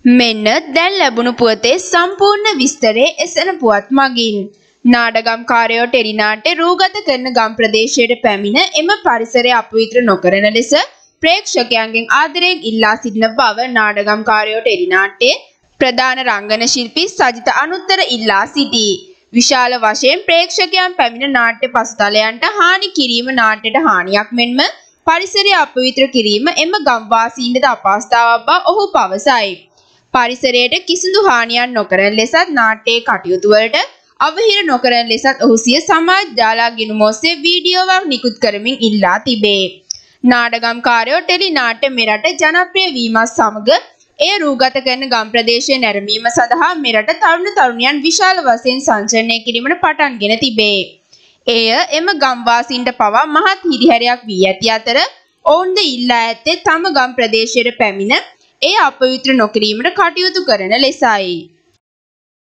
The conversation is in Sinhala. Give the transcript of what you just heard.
මෙන්න දැන් ලැබුණු පුවතේ සම්පූර්ණ විස්තරය එසෙන පුවත් මගින් නාඩගම්කාරයෝ ටෙලිනාට්‍ය රූගත කරන ගම් ප්‍රදේශයට පැමිණ එම පරිසරය අපවිත්‍ර නොකරන ලෙස ප්‍රේක්ෂකයන්ගෙන් ආදරයෙන් ඉල්ලා සිටින බව නාඩගම්කාරයෝ ටෙලිනාට්‍යයේ ප්‍රධාන රංගන ශිල්පී සජිත අනුත්තර ඉල්ලා සිටී. විශාල වශයෙන් ප්‍රේක්ෂකයන් පැමිණ නාට්‍ය පසුතලයන්ට හානි කිරීම නාට්‍යයට හානියක් මෙන්ම පරිසරය අපවිත්‍ර කිරීම එම ගම්වාසීන්ට අපහසුතාවක් බව ඔහු පවසයි. පරිසරයට කිසිදු හානියක් නොකරන ලෙසත් නාට්‍යයේ කටයුතු වලට අවහිර නොකරන ලෙසත් ඔහු සිය සමාජ ජාලා ගිණුම ඔස්සේ වීඩියෝවක් නිකුත් කරමින් ඉල්ලා තිබේ. නාටගම්කාරයෝ ටෙලිනාට්‍ය මෙරට ජනප්‍රිය වීමත් සමග එය රූගත කරන ගම් ප්‍රදේශයේ නැරඹීම සඳහා මෙරට තරුණ තරුණියන් විශාල වශයෙන් සංචලනය කිරීමට පටන්ගෙන තිබේ. එය එම ගම්වාසීන්ට පවා මහත් හිරිහැරයක් වී ඇති අතර ඔවුන්ද ඉල්ලා ඇත්තේ තම ගම් ප්‍රදේශයට පැමිණ එය අපවිත්‍ර නොකිරීමට කටයුතු කරන ලෙසයි.